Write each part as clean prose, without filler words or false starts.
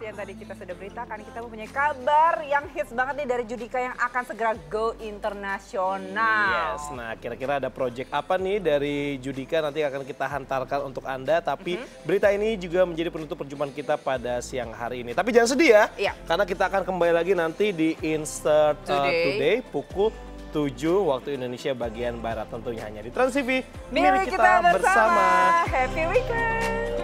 seperti yang tadi kita sudah beritakan, kita mempunyai kabar yang hits banget nih dari Judika yang akan segera go internasional. Yes, nah kira-kira ada project apa nih dari Judika nanti akan kita hantarkan untuk Anda. Tapi berita ini juga menjadi penutup perjumpaan kita pada siang hari ini. Tapi jangan sedih ya, karena kita akan kembali lagi nanti di Insert Today pukul 7 waktu Indonesia bagian Barat, tentunya hanya di Trans TV. Mari kita bersama. Happy weekend.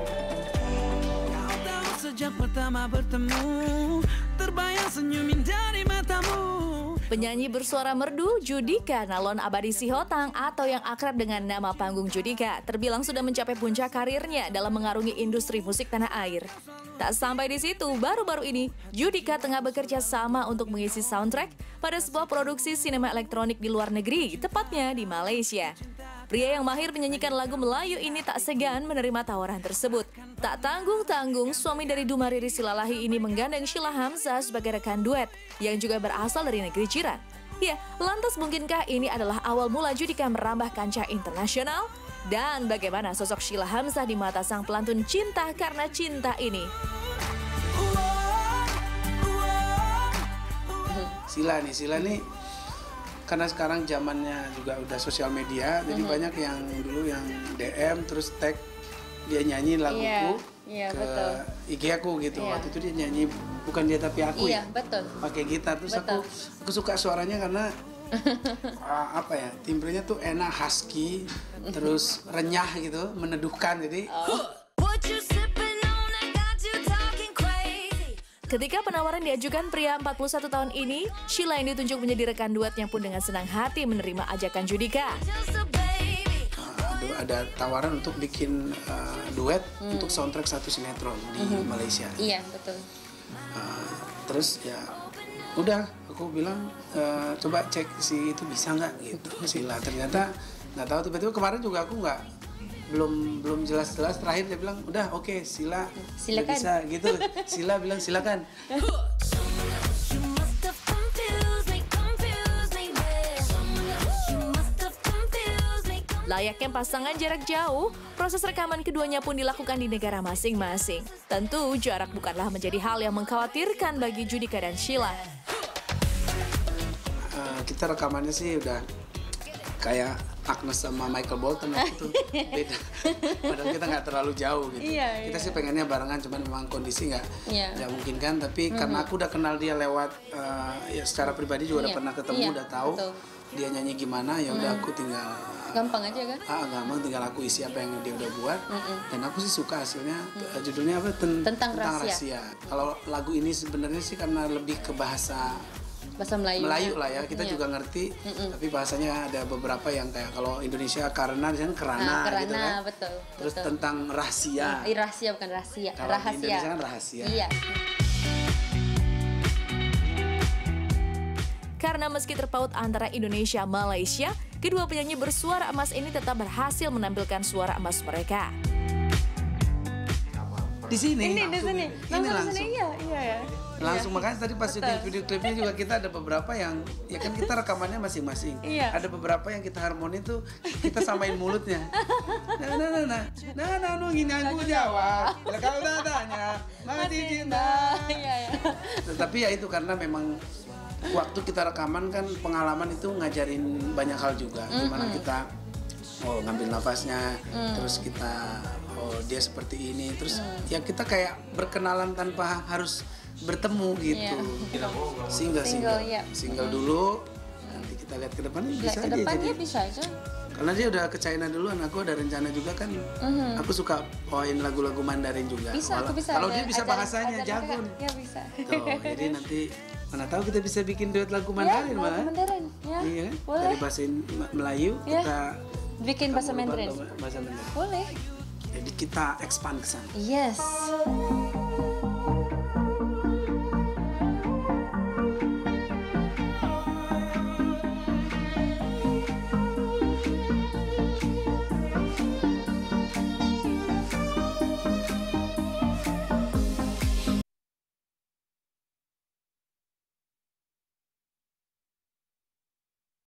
Sejak pertama bertemu, terbayang senyum dari matamu. Penyanyi bersuara merdu Judika Nalon Abadi Sihotang atau yang akrab dengan nama panggung Judika terbilang sudah mencapai puncak karirnya dalam mengarungi industri musik tanah air. Tak sampai di situ, baru-baru ini Judika tengah bekerja sama untuk mengisi soundtrack pada sebuah produksi sinema elektronik di luar negeri, tepatnya di Malaysia. Pria yang mahir menyanyikan lagu Melayu ini tak segan menerima tawaran tersebut. Tak tanggung-tanggung, suami dari Duma Riri Silalahi ini menggandeng Sheila Hamzah sebagai rekan duet yang juga berasal dari negeri jiran. Ya, lantas mungkinkah ini adalah awal mula Judika merambah kancah internasional? Dan bagaimana sosok Sheila Hamzah di mata sang pelantun cinta karena cinta ini? Sheila nih karena sekarang zamannya juga udah sosial media, jadi banyak yang dulu yang DM terus tag dia nyanyi laguku ke IG aku gitu. Waktu itu dia nyanyi bukan dia tapi aku pakai gitar, terus aku suka suaranya karena apa ya, timbrenya tuh enak, husky, terus renyah gitu, meneduhkan, jadi Ketika penawaran diajukan pria 41 tahun ini, Sheila yang ditunjuk menjadi rekan duetnya pun dengan senang hati menerima ajakan Judika. Ada tawaran untuk bikin duet untuk soundtrack satu sinetron di Malaysia. Iya, betul. Terus ya udah, aku bilang coba cek si itu bisa nggak gitu. Sheila ternyata nggak tahu, tiba-tiba kemarin juga aku belum jelas-jelas, terakhir dia bilang udah oke, silakan bisa gitu. Sheila bilang silakan. Layaknya pasangan jarak jauh, proses rekaman keduanya pun dilakukan di negara masing-masing. Tentu jarak bukanlah menjadi hal yang mengkhawatirkan bagi Judika dan Sheila. Kita rekamannya sih udah kayak Agnes sama Michael Bolton waktu itu, beda. Padahal kita nggak terlalu jauh gitu. Kita sih pengennya barengan, cuman memang kondisi nggak mungkin kan. Tapi karena aku udah kenal dia lewat ya secara pribadi juga udah pernah ketemu, udah tahu dia nyanyi gimana, ya udah aku tinggal gampang aja kan? Gampang, tinggal aku isi apa yang dia udah buat. Dan aku sih suka hasilnya. Judulnya apa? Tentang rahasia. Kalau lagu ini sebenarnya sih karena lebih ke bahasa Melayu lah ya, kita juga ngerti, tapi bahasanya ada beberapa yang kayak kalau Indonesia karena di sana kerana gitu kan. Betul. Terus tentang rahasia. Rahasia bukan rahasia. Kalau di Indonesia kan rahasia. Iya. Karena meski terpaut antara Indonesia dan Malaysia, kedua penyanyi bersuara emas ini tetap berhasil menampilkan suara emas mereka. Di sini. Ini langsung. Iya. Langsung, makanya tadi pas syuting video klipnya juga kita ada beberapa yang ya kan kita rekamannya masing-masing. Ada beberapa yang kita harmoni tuh kita samain mulutnya. Nah, gini aku jawab. Kalau tanya mati cinta. Tapi ya itu karena memang waktu kita rekaman kan pengalaman itu ngajarin banyak hal juga. Gimana kita ngambil nafasnya, terus kita dia seperti ini, terus ya kita kayak berkenalan tanpa harus bertemu gitu. Single dulu, nanti kita lihat ke depannya bisa aja jadi. Bisa aja. Karena dia udah ke China duluan, aku ada rencana juga kan. Aku suka bawain lagu-lagu Mandarin juga. Aku bisa. Kalau dia bisa bahasanya jago nih. Ya bisa. Tuh, jadi nanti mana tahu kita bisa bikin duet lagu Mandarin malah. Mandarin. Iya, boleh. dari bahasa Melayu kita bikin bahasa Mandarin. Bahasa Mandarin. Boleh. Jadi kita expand ke sana. Yes.